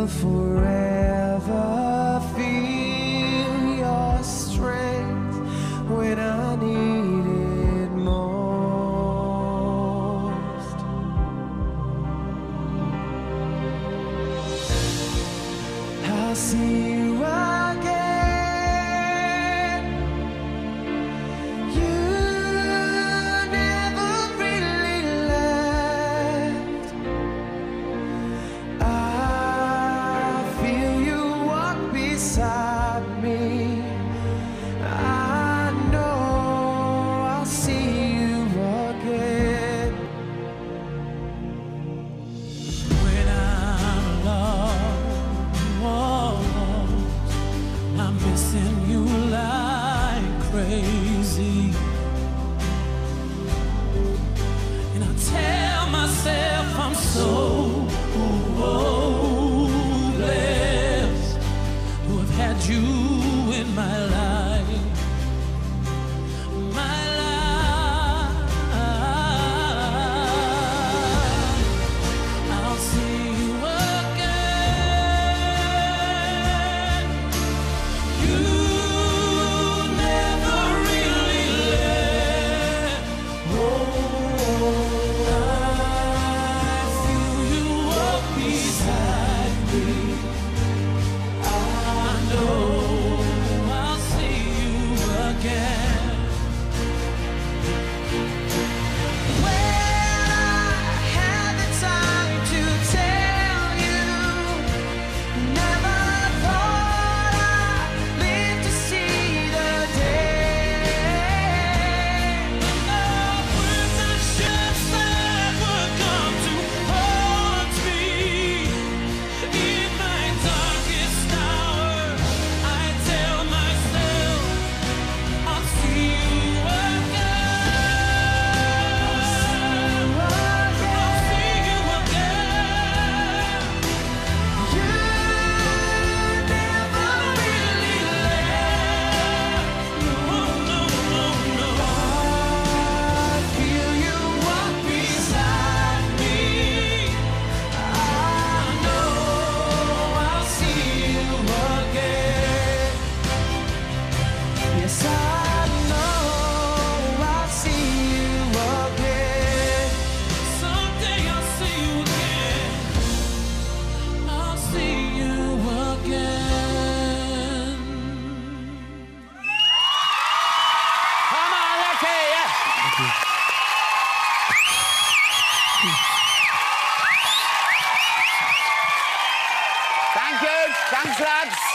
forever feel your strength when I need it most. I'll see you again. You never really left. I feel you walk beside me. I know I'll see you again. When I'm alone, I'm missing you like crazy. And I tell myself I'm so blessed to have had you in my life. My life. I'll see you again. You never really left. I feel you walk beside me. I know I'll see you again. When I had the time to tell you, never thought I'd live to see the day. With the ships that would come to haunt me in my darkest hour, I tell myself I'll see you again. I'll see you again. You never really left. No, no, no, no. I feel you walk beside me. I know I'll see you again. Yes, I know I'll see you again. Someday I'll see you again. I'll see you again. Come on, let's hear you. Thank you. Thanks, lads.